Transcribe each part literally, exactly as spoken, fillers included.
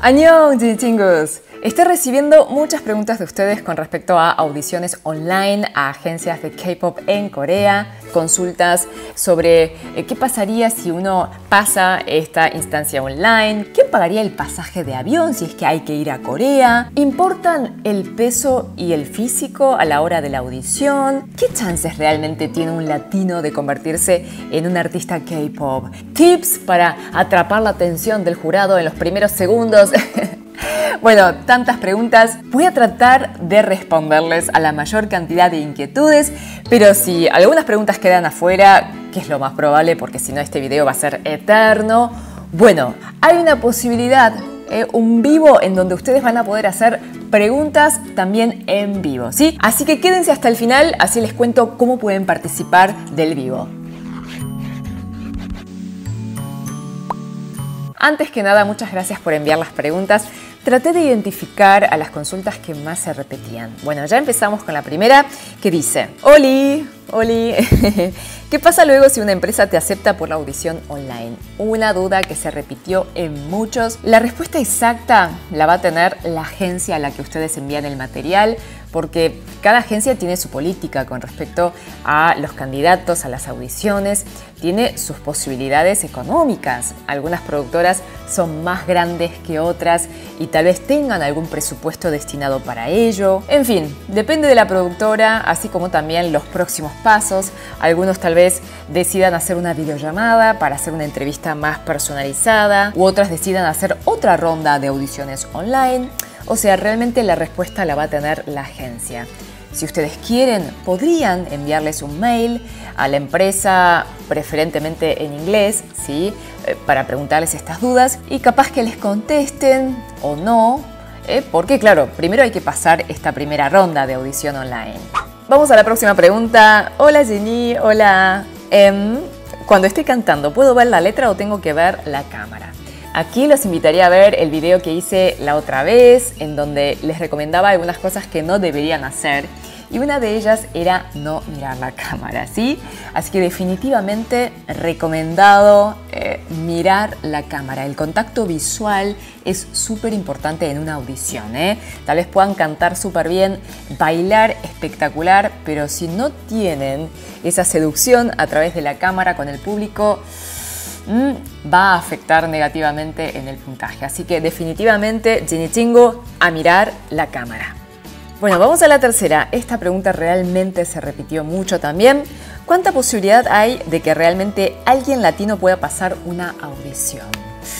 Annyeong, Jinichingos. Estoy recibiendo muchas preguntas de ustedes con respecto a audiciones online, a agencias de K-pop en Corea, consultas sobre eh, qué pasaría si uno pasa esta instancia online, quién pagaría el pasaje de avión si es que hay que ir a Corea, ¿importan el peso y el físico a la hora de la audición? ¿Qué chances realmente tiene un latino de convertirse en un artista K-pop? ¿Tips para atrapar la atención del jurado en los primeros segundos? Bueno, tantas preguntas. Voy a tratar de responderles a la mayor cantidad de inquietudes, pero si algunas preguntas quedan afuera, que es lo más probable porque si no este video va a ser eterno, bueno, hay una posibilidad, eh, un vivo en donde ustedes van a poder hacer preguntas también en vivo, ¿sí? Así que quédense hasta el final, así les cuento cómo pueden participar del vivo. Antes que nada, muchas gracias por enviar las preguntas. Traté de identificar a las consultas que más se repetían. Bueno, ya empezamos con la primera, que dice: Oli, Oli, ¿qué pasa luego si una empresa te acepta por la audición online? Una duda que se repitió en muchos. La respuesta exacta la va a tener la agencia a la que ustedes envían el material, porque cada agencia tiene su política con respecto a los candidatos, a las audiciones, tiene sus posibilidades económicas. Algunas productoras son más grandes que otras y tal vez tengan algún presupuesto destinado para ello. En fin, depende de la productora, así como también los próximos pasos. Algunos tal vez decidan hacer una videollamada para hacer una entrevista más personalizada, u otras decidan hacer otra ronda de audiciones online. O sea, realmente la respuesta la va a tener la agencia. Si ustedes quieren, podrían enviarles un mail a la empresa, preferentemente en inglés, ¿sí? Eh, para preguntarles estas dudas y capaz que les contesten o no, ¿eh? Porque claro, primero hay que pasar esta primera ronda de audición online. Vamos a la próxima pregunta. Hola Jenny, hola. Eh, cuando estoy cantando, ¿puedo ver la letra o tengo que ver la cámara? Aquí los invitaría a ver el video que hice la otra vez, en donde les recomendaba algunas cosas que no deberían hacer. Y una de ellas era no mirar la cámara, ¿sí? Así que definitivamente recomendado eh, mirar la cámara. El contacto visual es súper importante en una audición, ¿eh? Tal vez puedan cantar súper bien, bailar espectacular, pero si no tienen esa seducción a través de la cámara con el público, va a afectar negativamente en el puntaje. Así que definitivamente, Jinichingos, a mirar la cámara. Bueno, vamos a la tercera. Esta pregunta realmente se repitió mucho también. ¿Cuánta posibilidad hay de que realmente alguien latino pueda pasar una audición?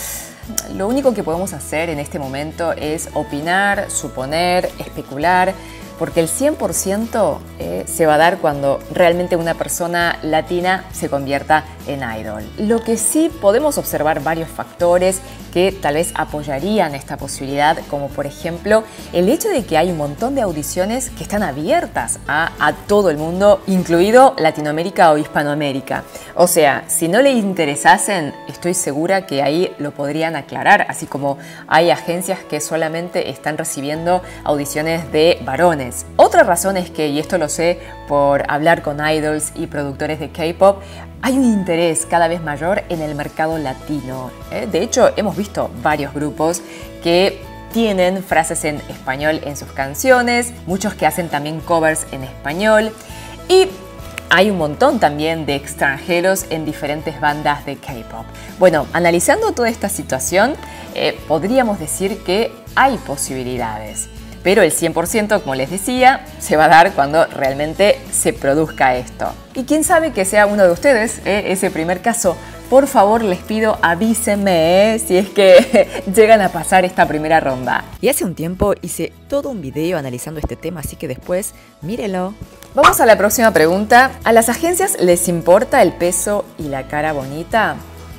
Lo único que podemos hacer en este momento es opinar, suponer, especular, porque el cien por ciento eh, se va a dar cuando realmente una persona latina se convierta en idol. Lo que sí podemos observar varios factores que tal vez apoyarían esta posibilidad, como por ejemplo el hecho de que hay un montón de audiciones que están abiertas a, a todo el mundo, incluido Latinoamérica o Hispanoamérica. O sea, si no les interesasen, estoy segura que ahí lo podrían aclarar, así como hay agencias que solamente están recibiendo audiciones de varones. Otra razón es que, y esto lo sé por hablar con idols y productores de K-pop, hay un interés cada vez mayor en el mercado latino. ¿eh? De hecho, hemos visto varios grupos que tienen frases en español en sus canciones, muchos que hacen también covers en español y hay un montón también de extranjeros en diferentes bandas de K-pop. Bueno, analizando toda esta situación, eh, podríamos decir que hay posibilidades. Pero el cien por ciento, como les decía, se va a dar cuando realmente se produzca esto. Y quién sabe que sea uno de ustedes, ¿eh? ese primer caso. Por favor, les pido, avísenme ¿eh? si es que llegan a pasar esta primera ronda. Y hace un tiempo hice todo un video analizando este tema, así que después mírelo. Vamos a la próxima pregunta. ¿A las agencias les importa el peso y la cara bonita?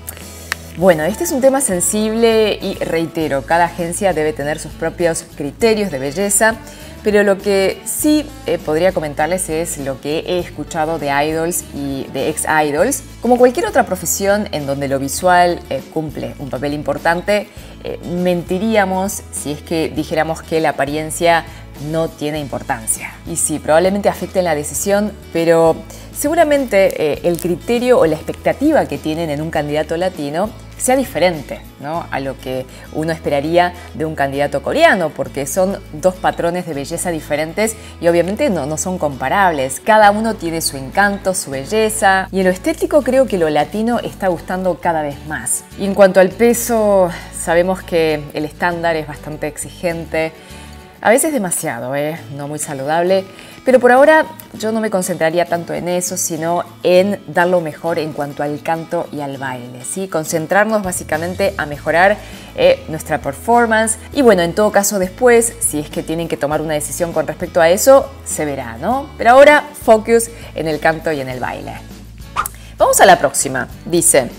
Bueno, este es un tema sensible y reitero, cada agencia debe tener sus propios criterios de belleza, pero lo que sí eh, podría comentarles es lo que he escuchado de idols y de ex-idols. Como cualquier otra profesión en donde lo visual eh, cumple un papel importante, eh, mentiríamos si es que dijéramos que la apariencia no tiene importancia. Y sí, probablemente afecte en la decisión, pero seguramente eh, el criterio o la expectativa que tienen en un candidato latino sea diferente, ¿no?, a lo que uno esperaría de un candidato coreano, porque son dos patrones de belleza diferentes y obviamente no, no son comparables. Cada uno tiene su encanto, su belleza, y en lo estético creo que lo latino está gustando cada vez más. Y en cuanto al peso, sabemos que el estándar es bastante exigente, a veces demasiado, ¿eh? No muy saludable, pero por ahora yo no me concentraría tanto en eso, sino en dar lo mejor en cuanto al canto y al baile, ¿sí? Concentrarnos básicamente a mejorar eh, nuestra performance y bueno, en todo caso después, si es que tienen que tomar una decisión con respecto a eso, se verá, ¿no? Pero ahora, focus en el canto y en el baile. Vamos a la próxima. Dice: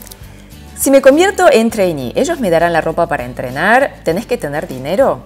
si me convierto en trainee, ¿ellos me darán la ropa para entrenar? ¿Tenés que tener dinero?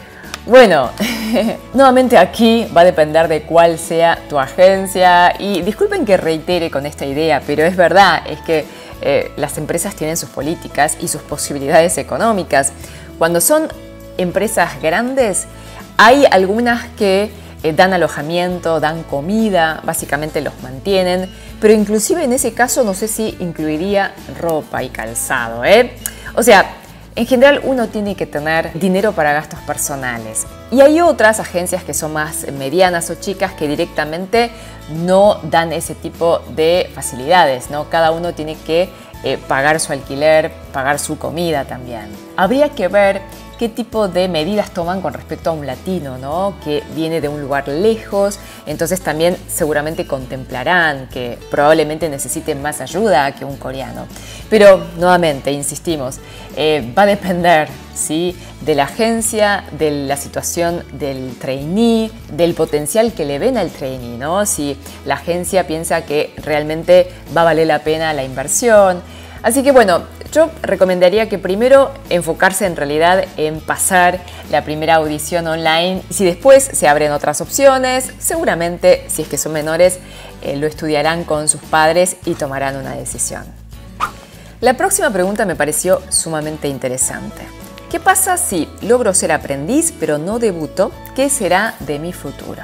Bueno, nuevamente aquí va a depender de cuál sea tu agencia y disculpen que reitere con esta idea, pero es verdad, es que eh, las empresas tienen sus políticas y sus posibilidades económicas. Cuando son empresas grandes, hay algunas que eh, dan alojamiento, dan comida, básicamente los mantienen, pero inclusive en ese caso no sé si incluiría ropa y calzado, ¿eh? O sea, en general uno tiene que tener dinero para gastos personales y hay otras agencias que son más medianas o chicas que directamente no dan ese tipo de facilidades, ¿no? Cada uno tiene que eh, pagar su alquiler, pagar su comida también. Habría que ver qué tipo de medidas toman con respecto a un latino, ¿no?, que viene de un lugar lejos, entonces también seguramente contemplarán que probablemente necesiten más ayuda que un coreano. Pero nuevamente, insistimos, eh, va a depender, ¿sí?, de la agencia, de la situación del trainee, del potencial que le ven al trainee, ¿no? Si la agencia piensa que realmente va a valer la pena la inversión. Así que bueno, yo recomendaría que primero enfocarse en realidad en pasar la primera audición online. Si después se abren otras opciones, seguramente, si es que son menores, eh, lo estudiarán con sus padres y tomarán una decisión. La próxima pregunta me pareció sumamente interesante. ¿Qué pasa si logro ser aprendiz pero no debuto? ¿Qué será de mi futuro?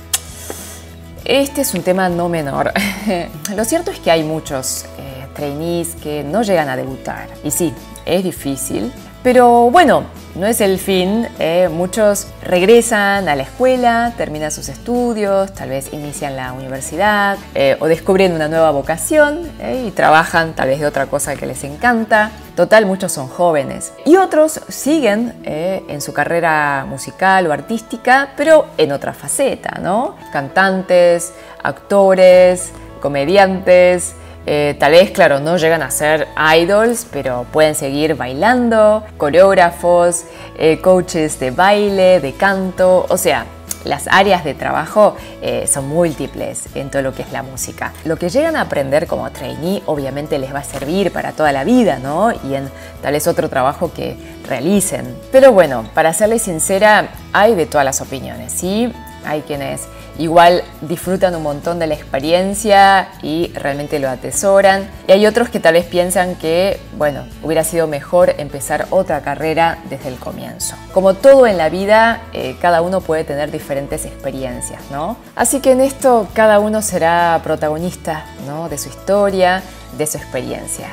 Este es un tema no menor. Lo cierto es que hay muchos eh, trainees que no llegan a debutar. Y sí, es difícil, pero bueno, no es el fin. Eh, muchos regresan a la escuela, terminan sus estudios, tal vez inician la universidad eh, o descubren una nueva vocación eh, y trabajan tal vez de otra cosa que les encanta. Total, muchos son jóvenes. Y otros siguen eh, en su carrera musical o artística, pero en otra faceta, ¿no? Cantantes, actores, comediantes. Eh, tal vez, claro, no llegan a ser idols, pero pueden seguir bailando, coreógrafos, eh, coaches de baile, de canto, o sea, las áreas de trabajo eh, son múltiples en todo lo que es la música. Lo que llegan a aprender como trainee obviamente les va a servir para toda la vida, ¿no? Y en tal vez otro trabajo que realicen. Pero bueno, para serles sincera, hay de todas las opiniones, ¿sí? Hay quienes igual disfrutan un montón de la experiencia y realmente lo atesoran. Y hay otros que tal vez piensan que, bueno, hubiera sido mejor empezar otra carrera desde el comienzo. Como todo en la vida, eh, cada uno puede tener diferentes experiencias, ¿no? Así que en esto cada uno será protagonista, ¿no?, de su historia, de su experiencia.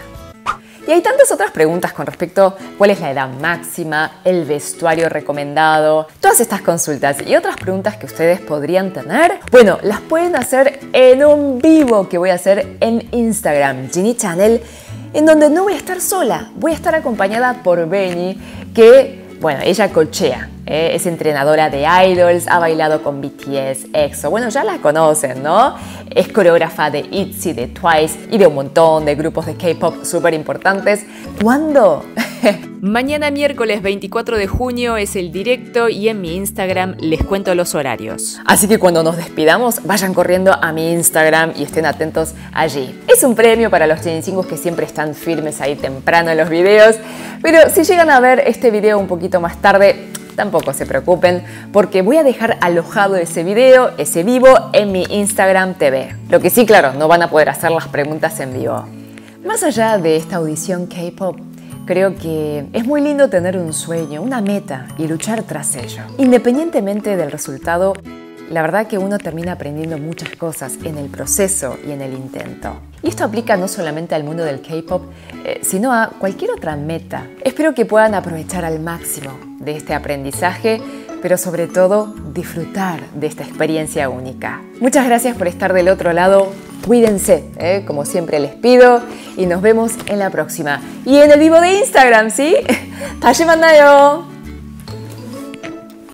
Y hay tantas otras preguntas con respecto a cuál es la edad máxima, el vestuario recomendado, todas estas consultas y otras preguntas que ustedes podrían tener. Bueno, las pueden hacer en un vivo que voy a hacer en Instagram, Ginny Channel, en donde no voy a estar sola, voy a estar acompañada por Benny, que, bueno, ella coachea. Eh, es entrenadora de idols, ha bailado con B T S, EXO, bueno, ya la conocen, ¿no? Es coreógrafa de ITZY, de TWICE y de un montón de grupos de K-pop súper importantes. ¿Cuándo? Mañana miércoles veinticuatro de junio es el directo y en mi Instagram les cuento los horarios. Así que cuando nos despidamos, vayan corriendo a mi Instagram y estén atentos allí. Es un premio para los Genicingus que siempre están firmes ahí temprano en los videos, pero si llegan a ver este video un poquito más tarde, tampoco se preocupen, porque voy a dejar alojado ese video, ese vivo, en mi Instagram T V. Lo que sí, claro, no van a poder hacer las preguntas en vivo. Más allá de esta audición K-pop, creo que es muy lindo tener un sueño, una meta y luchar tras ello. Independientemente del resultado, la verdad que uno termina aprendiendo muchas cosas en el proceso y en el intento. Y esto aplica no solamente al mundo del K-pop, eh, sino a cualquier otra meta. Espero que puedan aprovechar al máximo de este aprendizaje, pero sobre todo disfrutar de esta experiencia única. Muchas gracias por estar del otro lado. Cuídense, ¿eh? Como siempre les pido, y nos vemos en la próxima. Y en el vivo de Instagram, ¿sí? 다시 만나요.